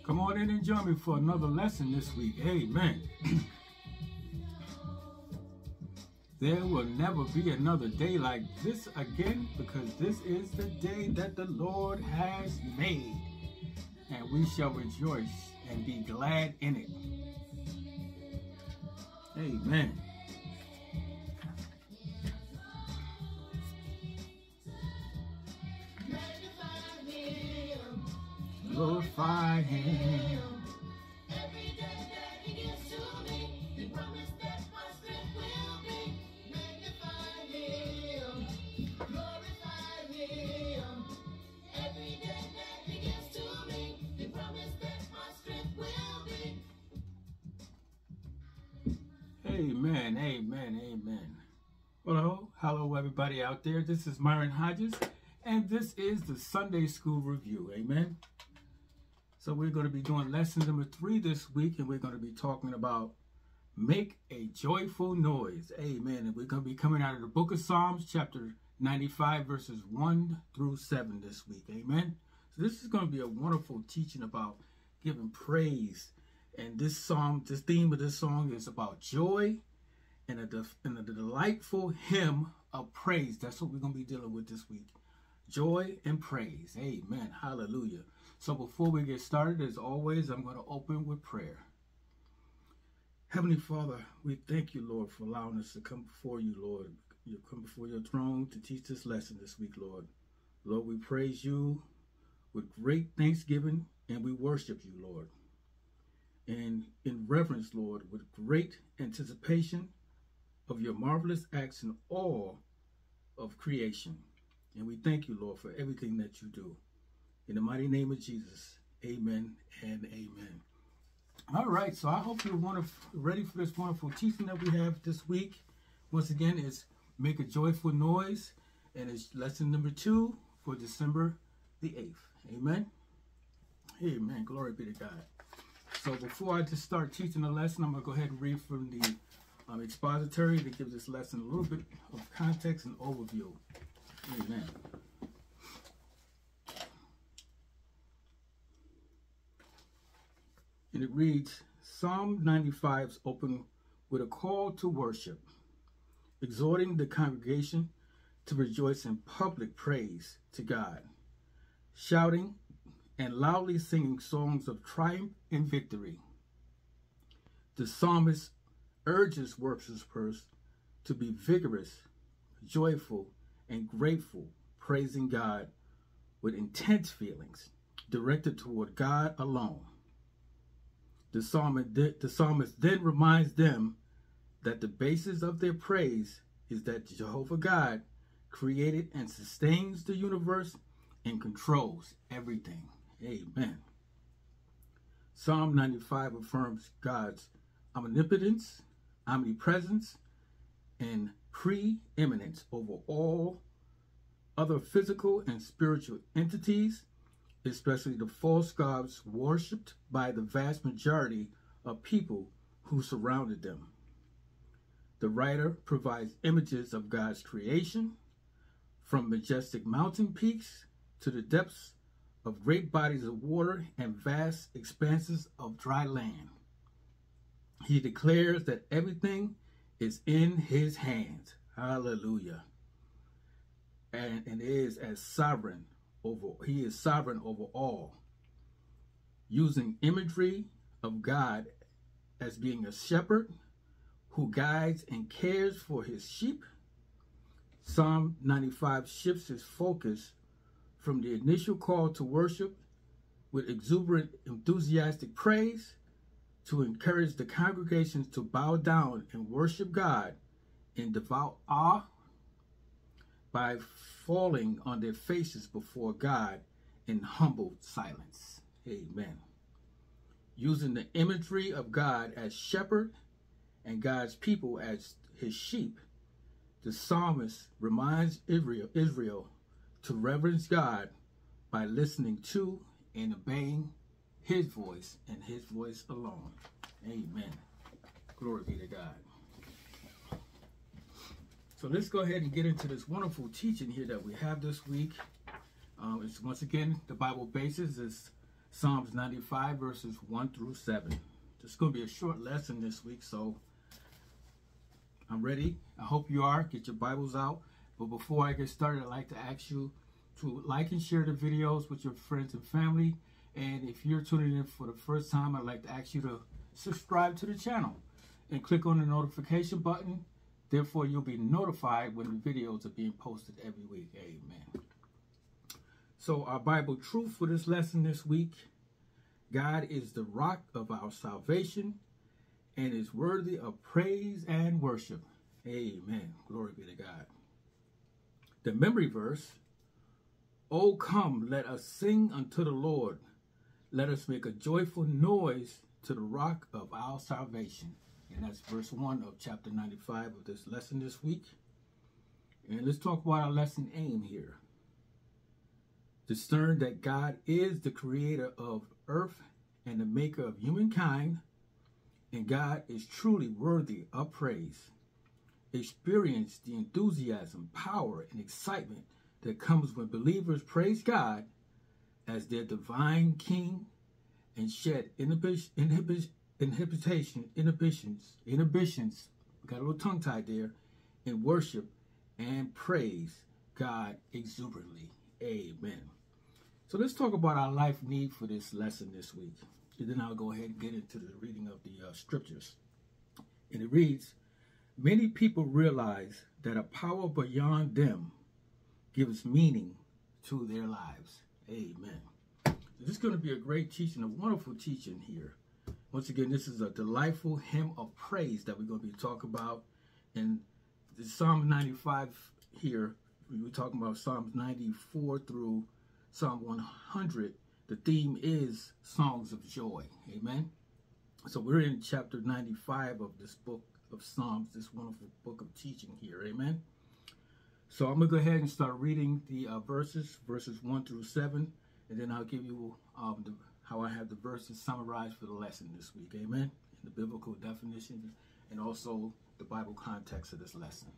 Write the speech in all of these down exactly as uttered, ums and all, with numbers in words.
Come on in and join me for another lesson this week. Amen. There will never be another day like this again, because this is the day that the Lord has made, and we shall rejoice and be glad in it. Amen. Glorify Him. Every day that He gives to me, He promised that my strength will be. Magnify Him, glorify Him. Every day that He gives to me, He promised that my strength will be. Amen, amen, amen. Well, hello everybody out there. This is Myron Hodges, and this is the Sunday School Review. Amen. So we're going to be doing lesson number three this week, and we're going to be talking about make a joyful noise. Amen. And we're going to be coming out of the book of Psalms, chapter ninety-five, verses one through seven this week. Amen. So this is going to be a wonderful teaching about giving praise. And this psalm, this theme of this song is about joy and a, and a delightful hymn of praise. That's what we're going to be dealing with this week. Joy and praise. Amen. Hallelujah. So before we get started, as always, I'm going to open with prayer. Heavenly Father, we thank you, Lord, for allowing us to come before you, Lord. You come before your throne to teach this lesson this week, Lord. Lord, we praise you with great thanksgiving, and we worship you, Lord. And in reverence, Lord, with great anticipation of your marvelous acts in all of creation. And we thank you, Lord, for everything that you do. In the mighty name of Jesus, amen and amen. All right, so I hope you're wonderful, ready for this wonderful teaching that we have this week. Once again, it's Make a Joyful Noise, and it's lesson number two for December the eighth. Amen. Amen. Glory be to God. So before I just start teaching the lesson, I'm going to go ahead and read from the um, expository that gives this lesson a little bit of context and overview. Amen. And it reads, Psalm ninety-five is open with a call to worship, exhorting the congregation to rejoice in public praise to God, shouting and loudly singing songs of triumph and victory. The psalmist urges worshipers to be vigorous, joyful, and grateful, praising God with intense feelings directed toward God alone. The psalmist, the psalmist then reminds them that the basis of their praise is that Jehovah God created and sustains the universe and controls everything. Amen. Psalm ninety-five affirms God's omnipotence, omnipresence, and preeminence over all other physical and spiritual entities, especially the false gods worshipped by the vast majority of people who surrounded them. The writer provides images of God's creation, from majestic mountain peaks to the depths of great bodies of water and vast expanses of dry land. He declares that everything is in his hands. Hallelujah. And, and is as sovereign over, he is sovereign over all. Using imagery of God as being a shepherd who guides and cares for his sheep, Psalm ninety-five shifts his focus from the initial call to worship with exuberant, enthusiastic praise to encourage the congregations to bow down and worship God in devout awe by falling on their faces before God in humble silence. Amen. Using the imagery of God as shepherd and God's people as his sheep, the psalmist reminds Israel, Israel to reverence God by listening to and obeying his voice and his voice alone. Amen. Glory be to God. So let's go ahead and get into this wonderful teaching here that we have this week. Um, it's once again, the Bible basis is Psalms ninety-five, verses one through seven. It's going to be a short lesson this week, so I'm ready. I hope you are. Get your Bibles out. But before I get started, I'd like to ask you to like and share the videos with your friends and family. And if you're tuning in for the first time, I'd like to ask you to subscribe to the channel and click on the notification button. Therefore, you'll be notified when the videos are being posted every week. Amen. So our Bible truth for this lesson this week: God is the rock of our salvation and is worthy of praise and worship. Amen. Glory be to God. The memory verse: "O come, let us sing unto the Lord. Let us make a joyful noise to the rock of our salvation." And that's verse one of chapter ninety-five of this lesson this week. And let's talk about our lesson aim here. Discern that God is the creator of earth and the maker of humankind, and God is truly worthy of praise. Experience the enthusiasm, power, and excitement that comes when believers praise God as their divine King and shed inhibition, inhibition, inhibition, inhibitions, inhibitions, got a little tongue tied there, in worship and praise God exuberantly. Amen. So let's talk about our life need for this lesson this week. And then I'll go ahead and get into the reading of the uh, scriptures. And it reads, "Many people realize that a power beyond them gives meaning to their lives." Amen. This is going to be a great teaching, a wonderful teaching here. Once again, this is a delightful hymn of praise that we're going to be talking about. And the Psalm ninety-five here, we were talking about Psalms ninety-four through Psalm one hundred. The theme is songs of joy. Amen. So we're in chapter ninety-five of this book of Psalms, this wonderful book of teaching here. Amen. So I'm going to go ahead and start reading the uh, verses, verses one through seven, and then I'll give you um, the, how I have the verses summarized for the lesson this week. Amen. And the biblical definition and also the Bible context of this lesson.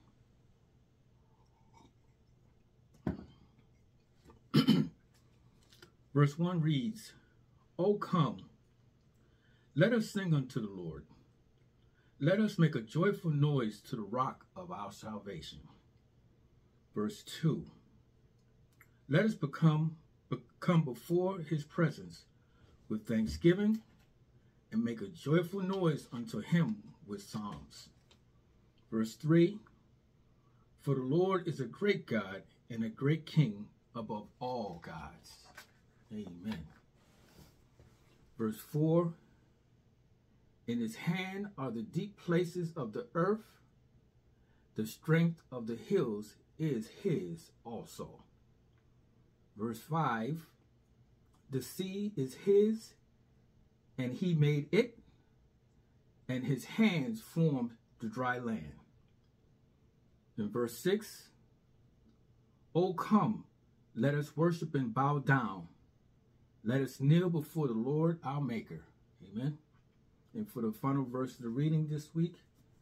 Verse one reads, "O come, let us sing unto the Lord. Let us make a joyful noise to the rock of our salvation." Verse two, "Let us become, come before his presence with thanksgiving and make a joyful noise unto him with psalms." Verse three, "For the Lord is a great God and a great King above all gods." Amen. Verse four, "In his hand are the deep places of the earth. The strength of the hills is his also." Verse five, "The sea is his, and he made it, and his hands formed the dry land." In verse six, "O come, let us worship and bow down. Let us kneel before the Lord our Maker." Amen. And for the final verse of the reading this week,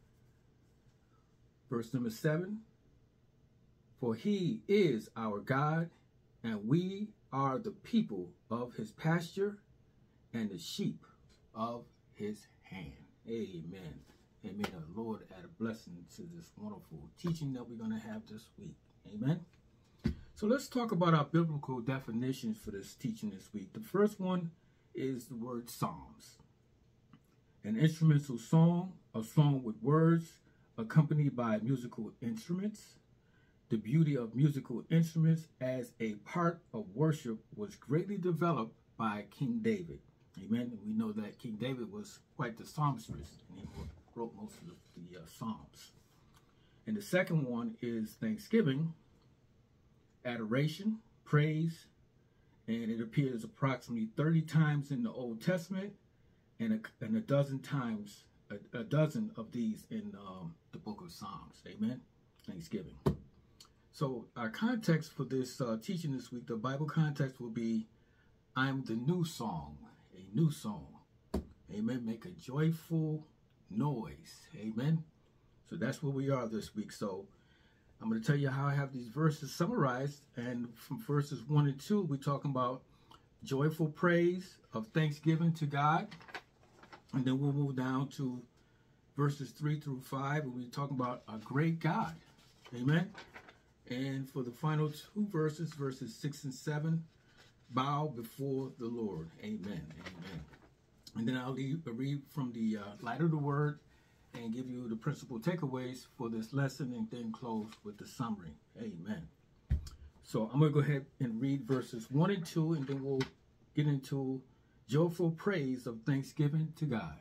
verse number seven, "For he is our God, and we are the people of his pasture and the sheep of his hand." Amen. And may the Lord add a blessing to this wonderful teaching that we're going to have this week. Amen. So let's talk about our biblical definitions for this teaching this week. The first one is the word psalms. An instrumental song, a song with words accompanied by musical instruments. The beauty of musical instruments as a part of worship was greatly developed by King David. Amen. We know that King David was quite the psalmstress, and he wrote most of the, the uh, psalms. And the second one is thanksgiving, adoration, praise, and it appears approximately thirty times in the Old Testament, and a, and a dozen times, a, a dozen of these in um, the book of Psalms. Amen. Thanksgiving. So our context for this uh, teaching this week, the Bible context will be, "I'm the new song," a new song. Amen. Make a joyful noise. Amen. So that's where we are this week. So I'm going to tell you how I have these verses summarized. And from verses one and two, we're talking about joyful praise of thanksgiving to God. And then we'll move down to verses three through five, and we're talking about a great God. Amen. And for the final two verses, verses six and seven, bow before the Lord. Amen. Amen. And then I'll leave, read from the uh, light of the word and give you the principal takeaways for this lesson, and then close with the summary. Amen. So I'm going to go ahead and read verses one and two, and then we'll get into joyful praise of thanksgiving to God.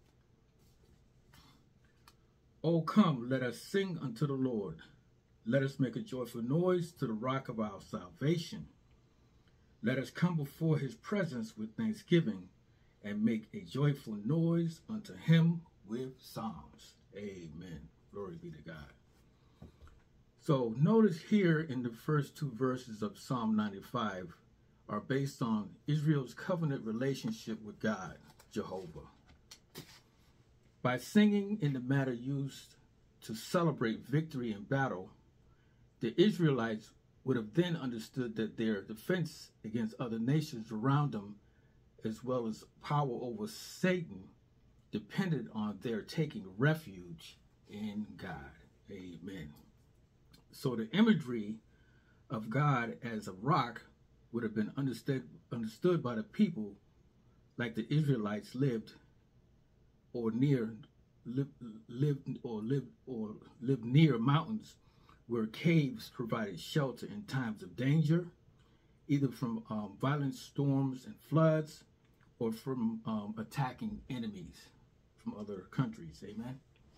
Oh, come, let us sing unto the Lord. Let us make a joyful noise to the rock of our salvation. Let us come before his presence with thanksgiving and make a joyful noise unto him with psalms. Amen. Glory be to God. So notice here in the first two verses of Psalm ninety-five are based on Israel's covenant relationship with God, Jehovah. By singing in the manner used to celebrate victory in battle, the Israelites would have then understood that their defense against other nations around them, as well as power over Satan, depended on their taking refuge in God. Amen. So the imagery of God as a rock would have been understood understood by the people like the Israelites lived or near lived, lived or lived or lived near mountains where caves provided shelter in times of danger, either from um, violent storms and floods or from um, attacking enemies from other countries. Amen.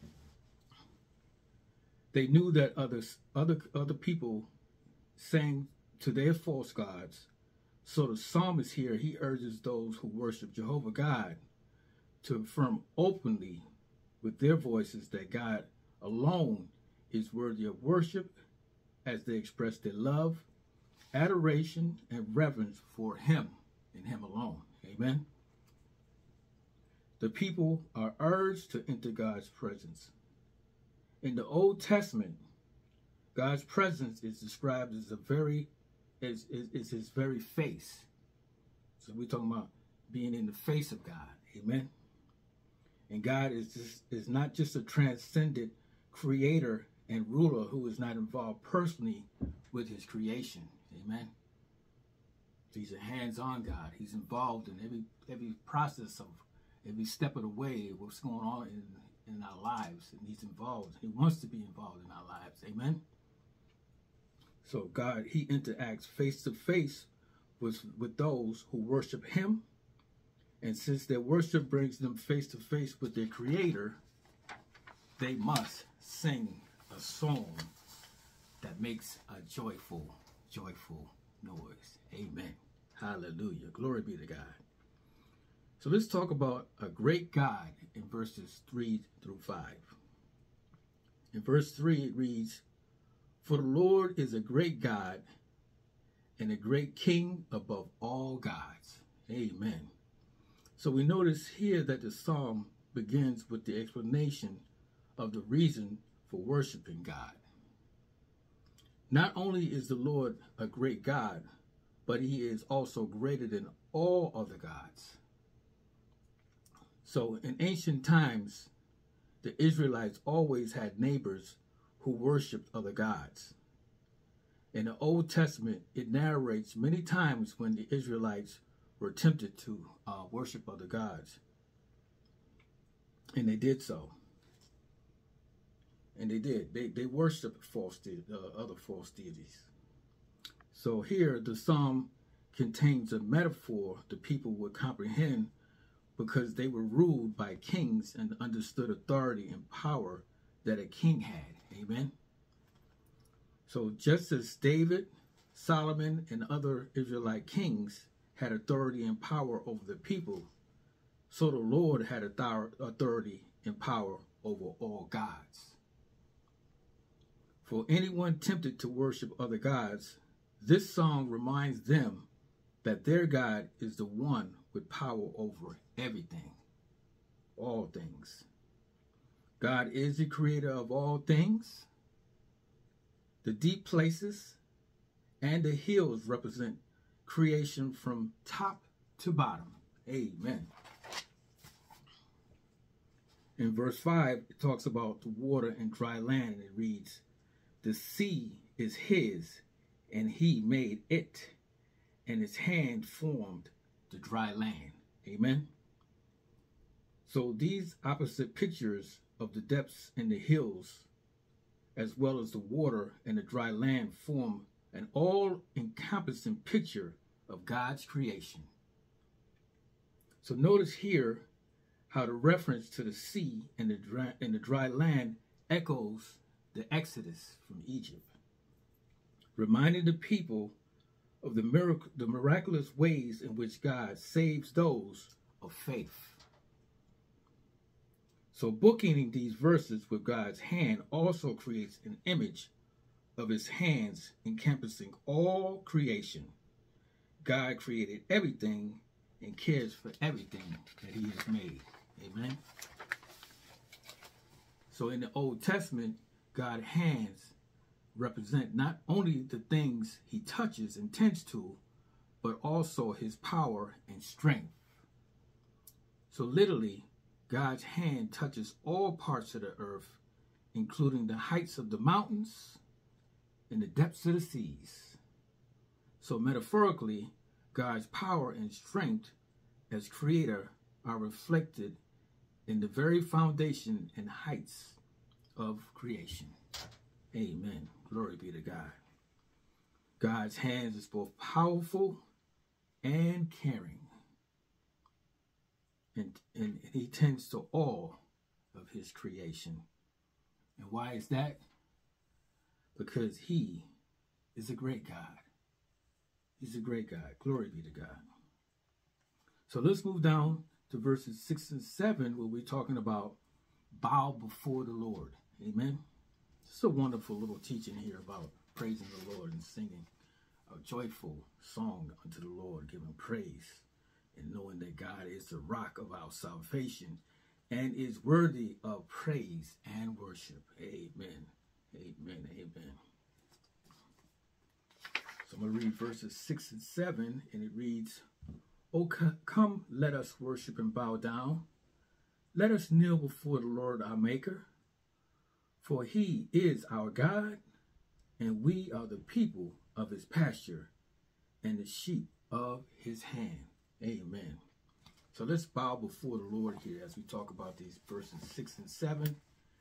They knew that others, other other people sang to their false gods. So the psalmist here, he urges those who worship Jehovah God to affirm openly with their voices that God alone is worthy of worship, as they express their love, adoration, and reverence for him and him alone. Amen. The people are urged to enter God's presence. In the Old Testament, God's presence is described as a very, is, is, is his very face. So we're talking about being in the face of God. Amen. And God is just, is not just a transcendent creator and ruler who is not involved personally with his creation. Amen. He's a hands-on God. He's involved in every every process of every step of the way, what's going on in in our lives, and he's involved. He wants to be involved in our lives. Amen. So God, he interacts face to face with with those who worship him, and since their worship brings them face to face with their creator, they must sing a song that makes a joyful joyful noise. Amen. Hallelujah. Glory be to God. So let's talk about a great God in verses three through five. In verse three, it reads, "For the Lord is a great God and a great King above all gods." Amen. So we notice here that the psalm begins with the explanation of the reason for worshiping God. Not only is the Lord a great God, but he is also greater than all other gods. So in ancient times, the Israelites always had neighbors who worshiped other gods. In the Old Testament, it narrates many times when the Israelites were tempted to uh, worship other gods. And they did so. And they did. They, they worshiped false de- uh, other false deities. So here, the psalm contains a metaphor the people would comprehend because they were ruled by kings and understood authority and power that a king had. Amen. So just as David, Solomon, and other Israelite kings had authority and power over the people, so the Lord had authority and power over all gods. For anyone tempted to worship other gods, this song reminds them that their God is the one with power over everything, all things. God is the creator of all things. The deep places and the hills represent creation from top to bottom. Amen. In verse five, it talks about the water and dry land, and it reads, "The sea is his, and he made it, and his hand formed the dry land." Amen. So these opposite pictures of the depths and the hills, as well as the water and the dry land, form an all-encompassing picture of God's creation. So notice here how the reference to the sea and the dry, and the dry land echoes the Exodus from Egypt, reminding the people of the miracle, the miraculous ways in which God saves those of faith. So bookending these verses with God's hand also creates an image of his hands encompassing all creation. God created everything and cares for everything that he has made. Amen. So in the Old Testament, God's hands represent not only the things he touches and tends to, but also his power and strength. So literally, God's hand touches all parts of the earth, including the heights of the mountains and the depths of the seas. So metaphorically, God's power and strength as creator are reflected in the very foundation and heights of creation. Amen. Glory be to God. God's hands is both powerful and caring. And, and he tends to all of his creation. And why is that? Because he is a great God. He's a great God. Glory be to God. So let's move down to verses six and seven, where we're talking about bow before the Lord. Amen. It's a wonderful little teaching here about praising the Lord and singing a joyful song unto the Lord, giving praise and knowing that God is the rock of our salvation and is worthy of praise and worship. Amen. Amen. Amen. So I'm going to read verses six and seven, and it reads, "O come, let us worship and bow down. Let us kneel before the Lord our Maker. For he is our God, and we are the people of his pasture and the sheep of his hand." Amen. So let's bow before the Lord here as we talk about these verses six and seven.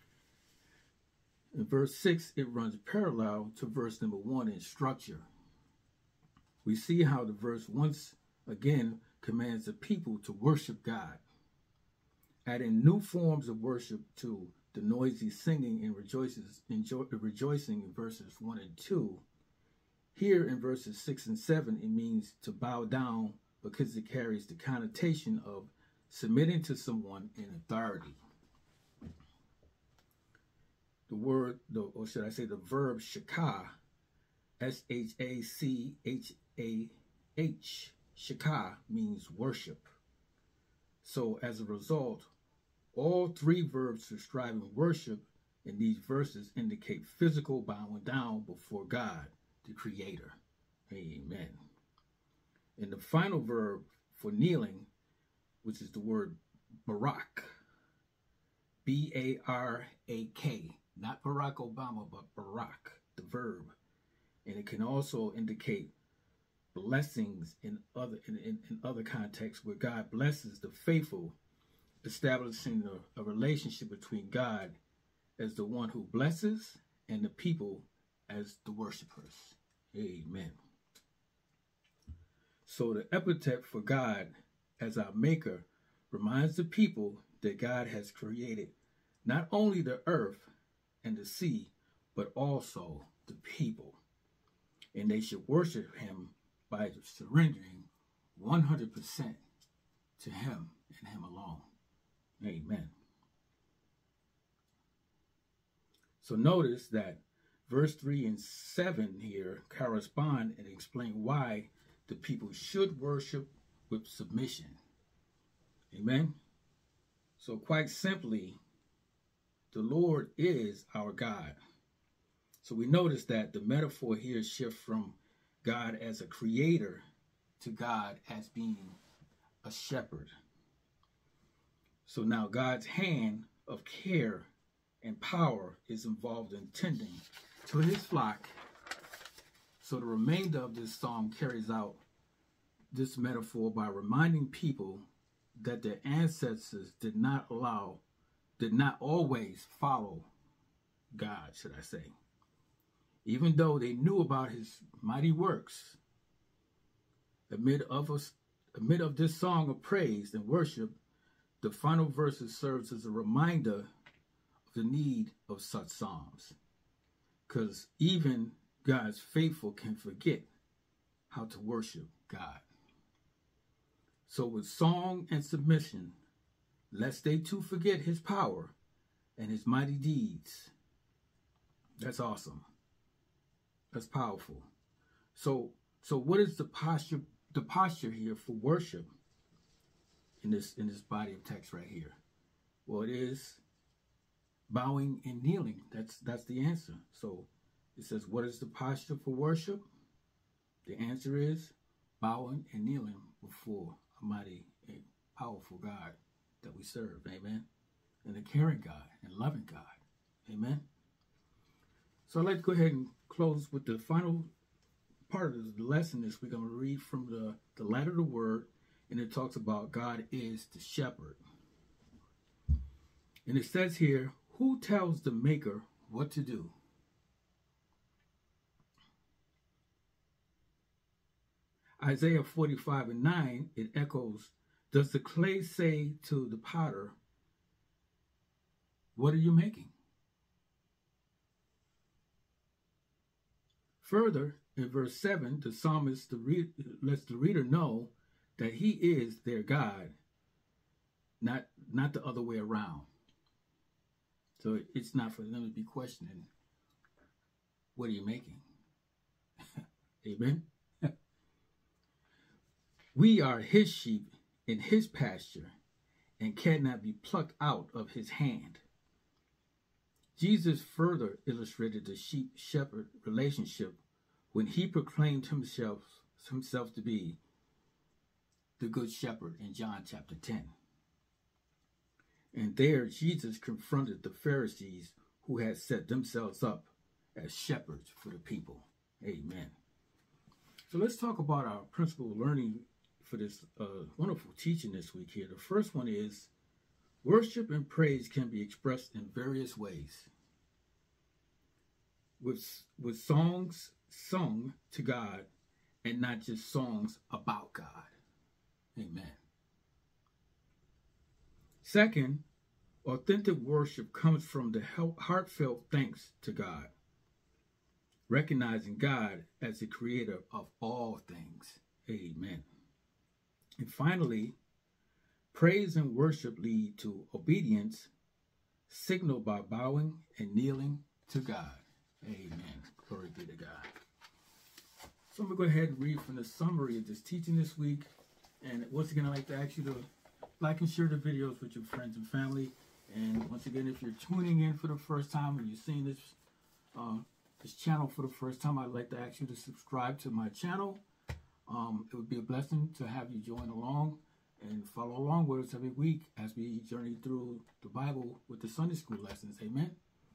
In verse six, it runs parallel to verse number one in structure. We see how the verse once again commands the people to worship God, adding new forms of worship to the noisy singing and rejoices, enjoy, rejoicing in verses one and two. Here in verses six and seven, it means to bow down because it carries the connotation of submitting to someone in authority. The word, the, or should I say the verb shakah, S H A C H A H, shakah means worship. So as a result, all three verbs describing worship in these verses indicate physical bowing down before God, the Creator. Amen. And the final verb for kneeling, which is the word barak, B A R A K, not Barack Obama, but Barak, the verb. And it can also indicate blessings in other in, in, in other contexts where God blesses the faithful, establishing a, a relationship between God as the one who blesses and the people as the worshipers. Amen. So the epithet for God as our maker reminds the people that God has created not only the earth and the sea, but also the people. And they should worship him by surrendering one hundred percent to him and him alone. Amen. So notice that verse three and seven here correspond and explain why the people should worship with submission. Amen. So quite simply, the Lord is our God. So we notice that the metaphor here shifts from God as a creator to God as being a shepherd. So now God's hand of care and power is involved in tending to his flock. So the remainder of this psalm carries out this metaphor by reminding people that their ancestors did not allow, did not always follow God, should I say. Even though they knew about his mighty works, amid of, us, amid of this song of praise and worship, the final verses serves as a reminder of the need of such psalms. Because even God's faithful can forget how to worship God. So with song and submission, lest they too forget his power and his mighty deeds. That's awesome. That's powerful. So, so what is the posture, the posture here for worship in this in this body of text right here? Well, it is bowing and kneeling. That's that's the answer. So it says, what is the posture for worship? The answer is bowing and kneeling before a mighty and powerful God that we serve. Amen. And a caring God and loving God. Amen. So I'd like to go ahead and close with the final part of the lesson this week. I'm going to read from the, the letter of the word, and it talks about God is the shepherd. And it says here, who tells the maker what to do? Isaiah forty-five and nine, it echoes, does the clay say to the potter, what are you making? Further, in verse seven, the psalmist the re- lets the reader know that he is their God, not, not the other way around. So it's not for them to be questioning, what are you making? Amen? We are his sheep in his pasture and cannot be plucked out of his hand. Jesus further illustrated the sheep-shepherd relationship when he proclaimed himself, himself to be the good shepherd in John chapter ten. And there Jesus confronted the Pharisees who had set themselves up as shepherds for the people. Amen. So let's talk about our principle of learning for this uh, wonderful teaching this week here. The first one is worship and praise can be expressed in various ways. With, with songs sung to God and not just songs about God. Amen. Second, authentic worship comes from the heartfelt thanks to God, recognizing God as the creator of all things. Amen. And finally, praise and worship lead to obedience, signaled by bowing and kneeling to God. Amen. Glory be to God. So I'm going to go ahead and read from the summary of this teaching this week. And once again, I'd like to ask you to like and share the videos with your friends and family. And once again, if you're tuning in for the first time or you're seeing this, uh, this channel for the first time, I'd like to ask you to subscribe to my channel. Um, it would be a blessing to have you join along and follow along with us every week as we journey through the Bible with the Sunday school lessons. Amen.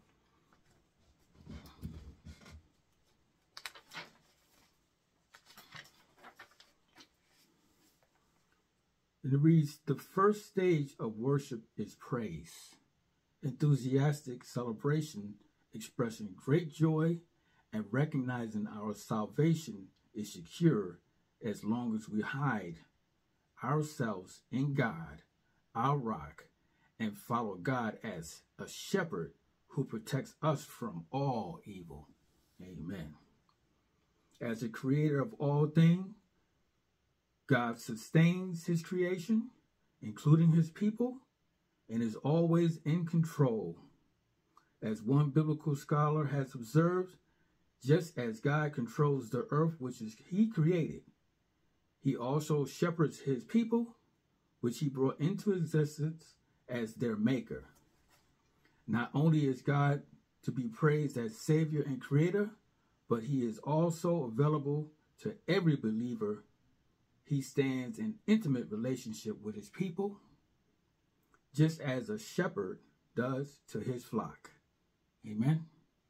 And it reads, the first stage of worship is praise, enthusiastic celebration, expressing great joy and recognizing our salvation is secure as long as we hide ourselves in God, our rock, and follow God as a shepherd who protects us from all evil. Amen. As the creator of all things, God sustains his creation, including his people, and is always in control. As one biblical scholar has observed, just as God controls the earth which is he created, he also shepherds his people, which he brought into existence as their maker. Not only is God to be praised as Savior and Creator, but he is also available to every believer, He stands in intimate relationship with his people, just as a shepherd does to his flock. Amen.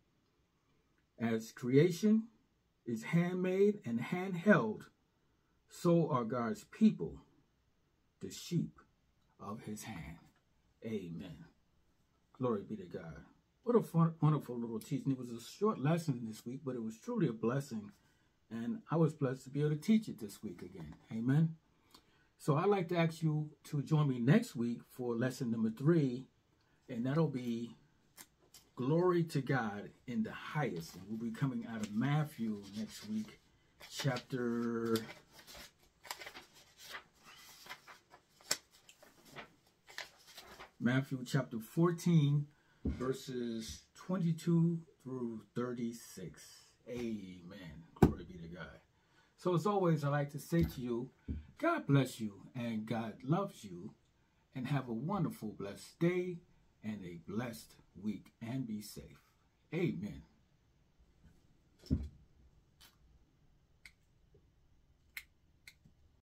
As creation is handmade and handheld, so are God's people, the sheep of his hand. Amen. Glory be to God. What a fun, wonderful little teaching. It was a short lesson this week, but it was truly a blessing. And I was blessed to be able to teach it this week again. Amen. So I'd like to ask you to join me next week for lesson number three. And that'll be Glory to God in the Highest. And we'll be coming out of Matthew next week, chapter Matthew chapter fourteen, verses twenty-two through thirty-six. Amen. Glory be to God. So as always, I like to say to you, God bless you and God loves you, and have a wonderful, blessed day and a blessed week, and be safe. Amen.